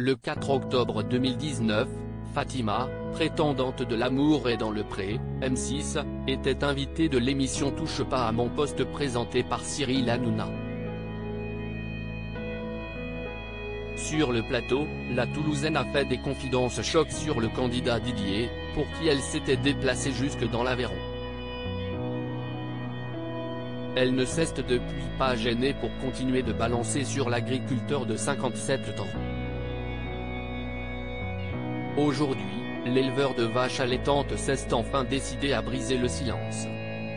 Le 4 octobre 2019, Fatima, prétendante de L'amour est dans le pré, M6, était invitée de l'émission Touche pas à mon poste présentée par Cyril Hanouna. Sur le plateau, la Toulousaine a fait des confidences choc sur le candidat Didier, pour qui elle s'était déplacée jusque dans l'Aveyron. Elle ne s'est depuis pas gênée pour continuer de balancer sur l'agriculteur de 57 ans. Aujourd'hui, l'éleveur de vaches allaitantes s'est enfin décidé à briser le silence.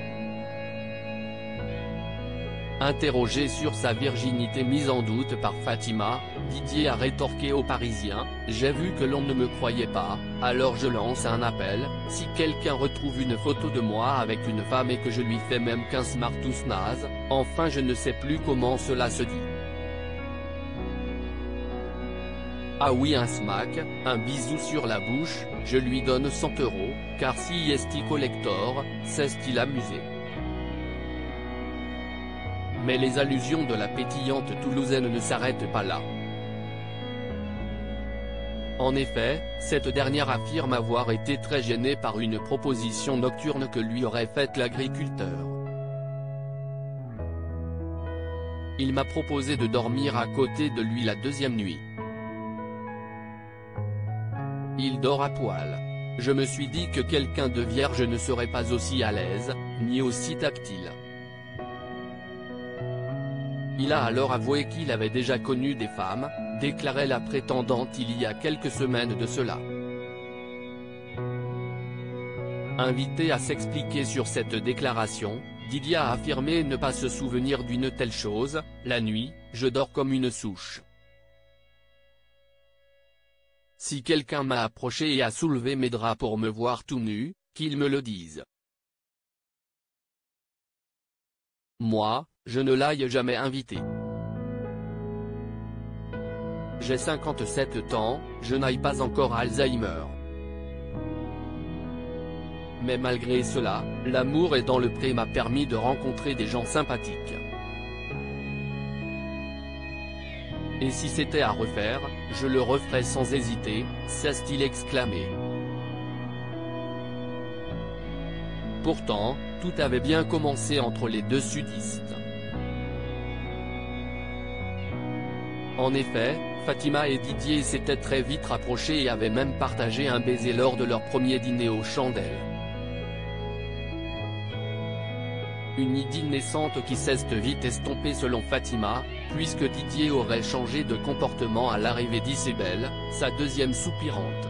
Interrogé sur sa virginité mise en doute par Fatima, Didier a rétorqué aux Parisiens « J'ai vu que l'on ne me croyait pas, alors je lance un appel, si quelqu'un retrouve une photo de moi avec une femme et que je lui fais même qu'un smartous naze, enfin je ne sais plus comment cela se dit. Ah oui, un smack, un bisou sur la bouche, je lui donne 100 €, car si est-il collector, c'est-il amusé ». Mais les allusions de la pétillante toulousaine ne s'arrêtent pas là. En effet, cette dernière affirme avoir été très gênée par une proposition nocturne que lui aurait faite l'agriculteur. Il m'a proposé de dormir à côté de lui la deuxième nuit. Il dort à poil. Je me suis dit que quelqu'un de vierge ne serait pas aussi à l'aise, ni aussi tactile. Il a alors avoué qu'il avait déjà connu des femmes, déclarait la prétendante il y a quelques semaines de cela. Invité à s'expliquer sur cette déclaration, Didier a affirmé ne pas se souvenir d'une telle chose « La nuit, je dors comme une souche. Si quelqu'un m'a approché et a soulevé mes draps pour me voir tout nu, qu'il me le dise. Moi, je ne l'aille jamais invité. J'ai 57 ans, je n'ai pas encore Alzheimer. Mais malgré cela, l'amour est dans le pré m'a permis de rencontrer des gens sympathiques. Et si c'était à refaire, je le referais sans hésiter, s'est-il exclamé. Pourtant, tout avait bien commencé entre les deux sudistes. En effet, Fatima et Didier s'étaient très vite rapprochés et avaient même partagé un baiser lors de leur premier dîner aux chandelles. Une idylle naissante qui s'est vite estompée selon Fatima, puisque Didier aurait changé de comportement à l'arrivée d'Isabelle, sa deuxième soupirante.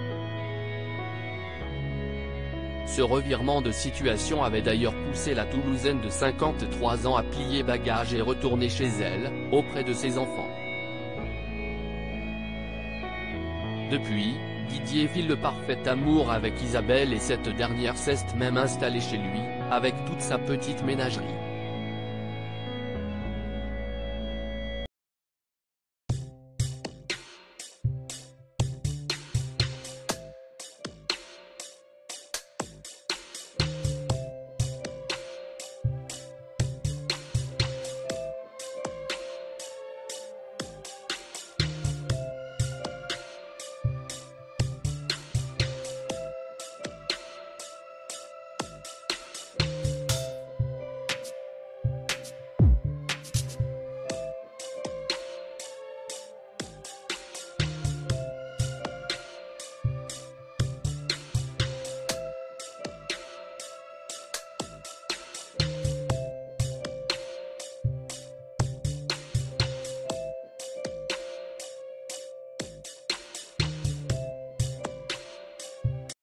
Ce revirement de situation avait d'ailleurs poussé la Toulousaine de 53 ans à plier bagages et retourner chez elle, auprès de ses enfants. Depuis, Didier vit le parfait amour avec Isabelle et cette dernière s'est même installée chez lui, avec toute sa petite ménagerie.